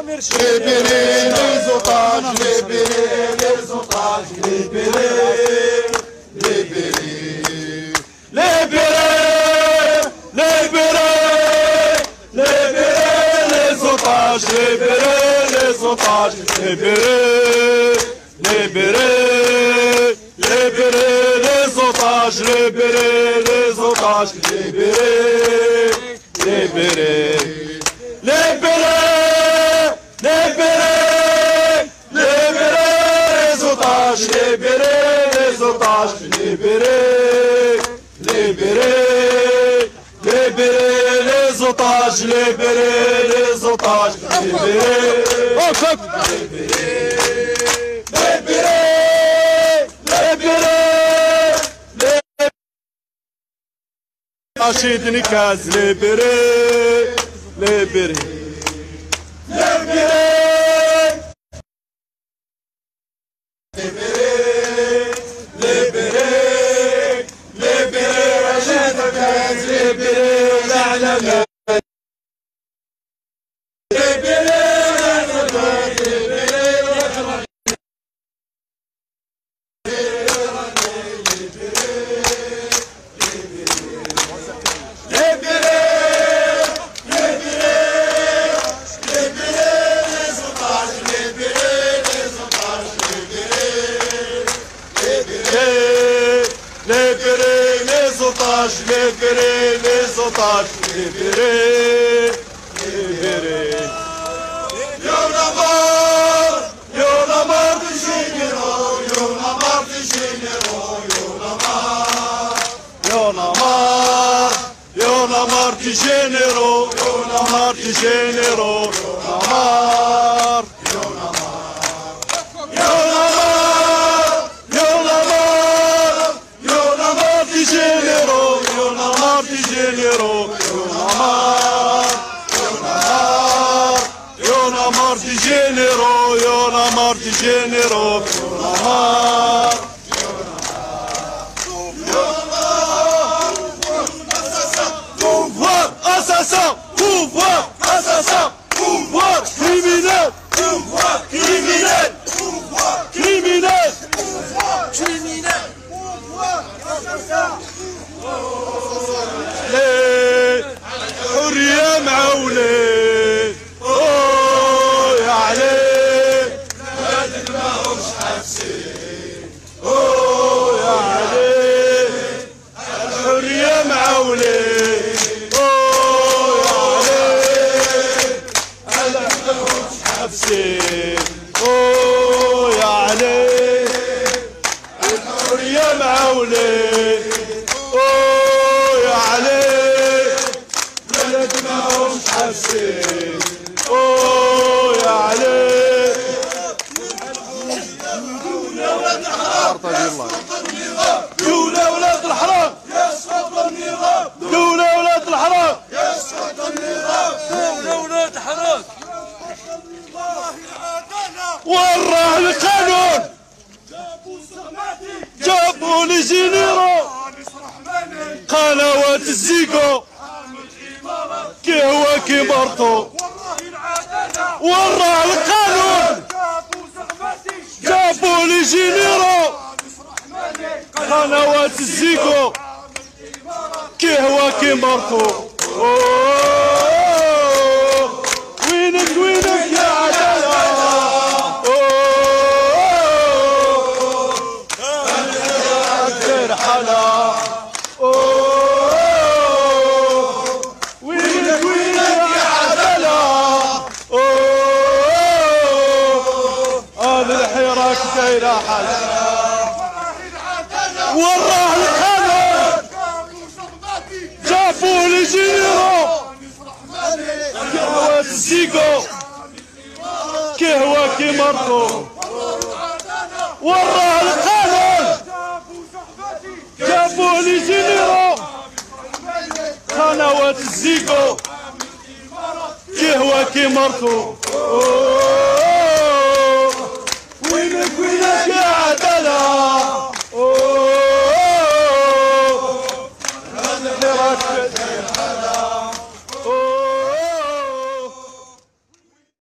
libérez les otages, libérez les otages, libérez, libérez, libérez, libérez, libérez les otages, libérez les otages, libérez, libérez, libérez les otages, libérez les otages, libérez, libérez, libérez, libérez, libérez les otages, libérez les otages, libérez, libérez, libérez les otages, libérez les otages, libérez, Rachid Nikaz, libérez, libérez, libérez, libérez, libérez, Rachid Nikaz, libérez, l'A'lama, libérez les otages, libérez, libérez. Y'en a marre des généraux, y'en a marre des généraux, y'en a marre, y'en a marre, y'en a marre des généraux, y'en a marre des généraux, y'en a marre, y'en a marre, y'en a marre, y'en a marre, y'en a marre des généraux, y'en a marre des généraux, y'en a marre, y'en a marre, y'en a marre des généraux, y'en a marre des généraux, y'en a marre, pouvoir assassin, pouvoir assassin, pouvoir criminel, pouvoir criminel, pouvoir criminel, pouvoir criminel, pouvoir assassin. حرية معولي اوه يا علي هادك ماهوش حابسين اوه يا علي الحرية معولي اوه يا علي هادك ماهوش حابسين اوه يا علي الحرية معولي اوه يا علي دولة ولاد الحرام يسقط النظام دولة ولاد الحرام يسقط النظام دولة ولاد الحرام وراه القانون جابوا لي جينيرو قنوات الزيكو كي هو كي مرتو وراه القانون جابوا لي جينيرو قنوات الزيكو كي هو كي مرتو وينك وينك يا عدالة دير حلا دايرة حلا وراه القانون جابوا لي جينيرو قهوة الزيكو كي هو كي مرتو وراه القانون جابوا لي جينيرو قنوات الزيكو كي هو كي مرتو وينك وينك يا عدالة